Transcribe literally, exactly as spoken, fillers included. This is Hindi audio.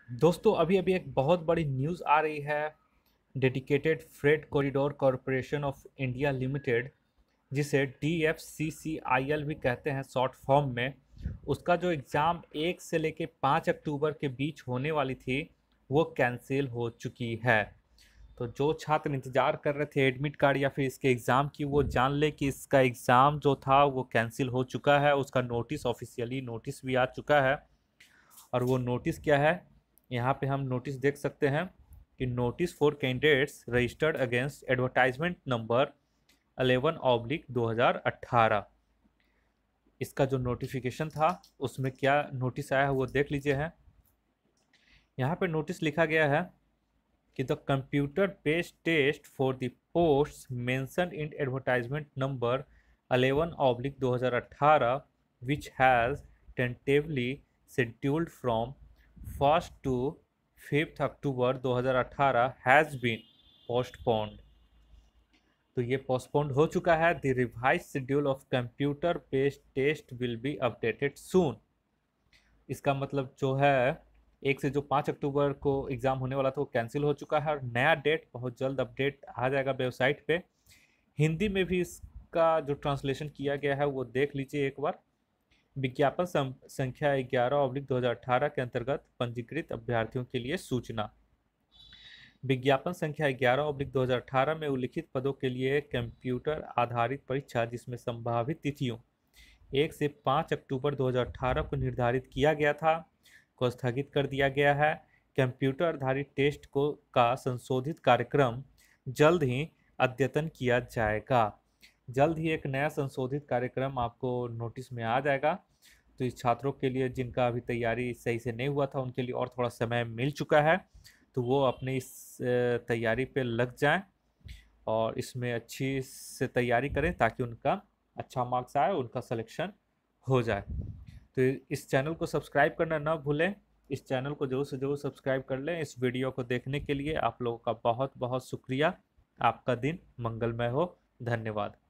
दोस्तों अभी अभी एक बहुत बड़ी न्यूज़ आ रही है। Dedicated Freight Corridor Corporation of India Limited, जिसे D F C C I L भी कहते हैं शॉर्ट फॉर्म में, उसका जो एग्ज़ाम एक से लेके पाँच अक्टूबर के बीच होने वाली थी वो कैंसिल हो चुकी है। तो जो छात्र इंतज़ार कर रहे थे एडमिट कार्ड या फिर इसके एग्ज़ाम की, वो जान ले कि इसका एग्ज़ाम जो था वो कैंसिल हो चुका है। उसका नोटिस, ऑफिशियली नोटिस भी आ चुका है। और वो नोटिस क्या है, यहाँ पे हम नोटिस देख सकते हैं कि notice for candidates registered against advertisement number eleven oblique दो हज़ार अट्ठारह। इसका जो नोटिफिकेशन था उसमें क्या नोटिस आया है वो देख लीजिए। है यहाँ पे नोटिस लिखा गया है कि the computer based test for the post mention in advertisement number eleven oblique दो हज़ार अट्ठारह which has tentatively scheduled from first to fifth October दो हज़ार अट्ठारह हैज़ बीन पोस्टपोन्ड। तो ये पोस्टपोन्ड हो चुका है। The revise schedule of computer based test will be updated soon. इसका मतलब जो है, एक से जो पाँच अक्टूबर को एग्ज़ाम होने वाला था वो कैंसिल हो चुका है और नया डेट बहुत जल्द अपडेट आ जाएगा वेबसाइट पे। हिंदी में भी इसका जो ट्रांसलेशन किया गया है वो देख लीजिए एक बार। विज्ञापन संख्या ग्यारह ऑब्लिक दो हज़ार अठारह के अंतर्गत पंजीकृत अभ्यर्थियों के लिए सूचना। विज्ञापन संख्या ग्यारह ऑब्लिक दो हज़ार अठारह में उल्लिखित पदों के लिए कंप्यूटर आधारित परीक्षा, जिसमें संभावित तिथियों एक से पाँच अक्टूबर दो हज़ार अठारह को निर्धारित किया गया था, को स्थगित कर दिया गया है। कंप्यूटर आधारित टेस्ट को का संशोधित कार्यक्रम जल्द ही अद्यतन किया जाएगा। जल्द ही एक नया संशोधित कार्यक्रम आपको नोटिस में आ जाएगा। तो इस छात्रों के लिए जिनका अभी तैयारी सही से नहीं हुआ था उनके लिए और थोड़ा समय मिल चुका है, तो वो अपनी इस तैयारी पे लग जाएं और इसमें अच्छी से तैयारी करें ताकि उनका अच्छा मार्क्स आए, उनका सिलेक्शन हो जाए। तो इस चैनल को सब्सक्राइब करना ना भूलें। इस चैनल को जरूर से जरूर सब्सक्राइब कर लें। इस वीडियो को देखने के लिए आप लोगों का बहुत बहुत शुक्रिया। आपका दिन मंगलमय हो। धन्यवाद।